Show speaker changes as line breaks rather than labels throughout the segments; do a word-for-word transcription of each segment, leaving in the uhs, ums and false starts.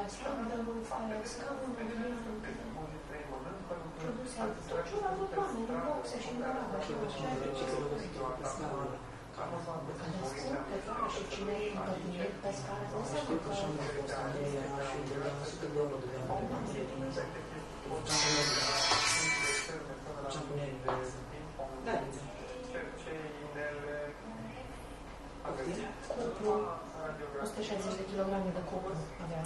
standardul, fire, scaunul, produse tot ce au avut oameni în boxe și în garajă și în ceea ce se care spun că doar și cine e întâlnit pe scară de înseamnă că o sută șaizeci de kilograme de cupru avea.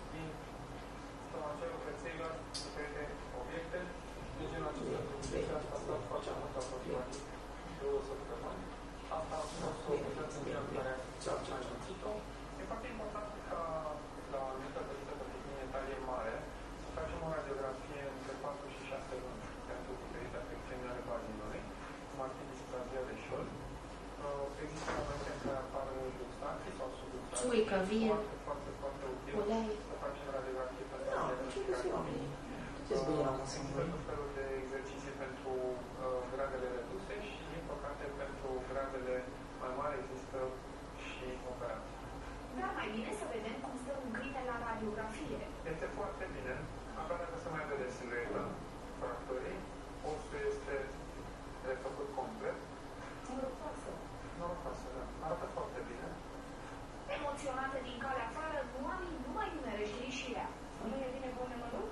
E foarte important ca la o anumită vârstă de tehnie talie mare să facem o radiografie între patru și șase luni pentru diferite afecțiuni ale bazinului, cum ar fi displazia de șold. Există momente în care apar luxații sau subluxații.
Țuică, vie,
foarte, foarte, foarte util să facem radiografie pentru a identifica. Există tot felul de exerciții pentru gradele reduse și, din păcate, pentru gradele mai mari există și operații.
Da, mai bine să vedem cum stă un câine la radiografie.
Este foarte bine, abia dacă se mai vede silueta fracturii, osul este refăcut complet.
Norocoasă.
Norocoasă, da. Arată foarte bine.
Emoționată din calea afară, Noami nu mai numerește ieșirea. Nu e bine bun nemălut?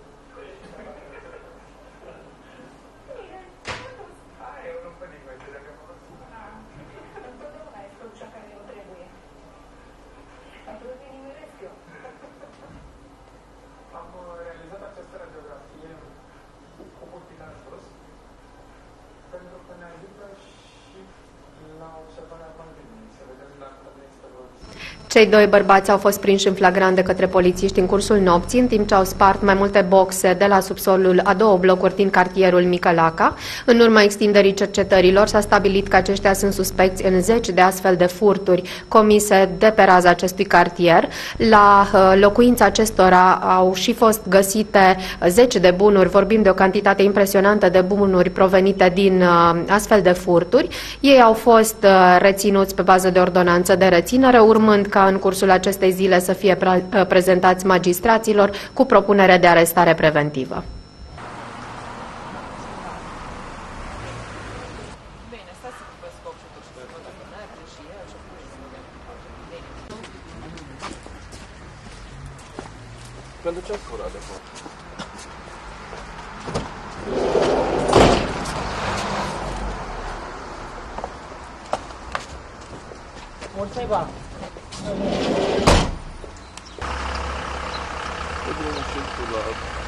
Aia e un opening, mai de dacă mă răspund.
Întotdeauna ai spus cea care o trebuie. Atunci te nimeresc eu.
Am realizat această radiografie cu puțină sus, pentru că ne ajută și la observarea pandemiei, să vedem dacă nu există vreo discuție.
Cei doi bărbați au fost prinși în flagrant de către polițiști în cursul nopții, în timp ce au spart mai multe boxe de la subsolul a două blocuri din cartierul Micălaca. În urma extinderii cercetărilor s-a stabilit că aceștia sunt suspecți în zeci de astfel de furturi comise de pe raza acestui cartier. La locuința acestora au și fost găsite zeci de bunuri, vorbim de o cantitate impresionantă de bunuri provenite din astfel de furturi. Ei au fost reținuți pe bază de ordonanță de reținere, urmând ca în cursul acestei zile să fie pre prezentați magistraților cu propunere de arestare preventivă.
Pentru ce ați furat de fapt?
Mulțumesc!
Trebuie să